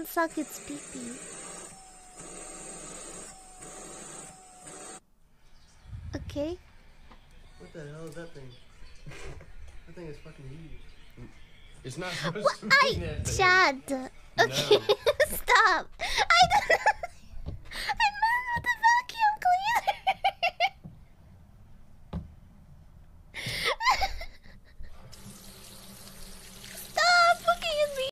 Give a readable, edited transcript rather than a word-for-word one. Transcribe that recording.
suck its pee-pee. Okay. What the hell is that thing? That thing is fucking huge. It's not supposed to be that big. Chad. Okay, No. stop. I don't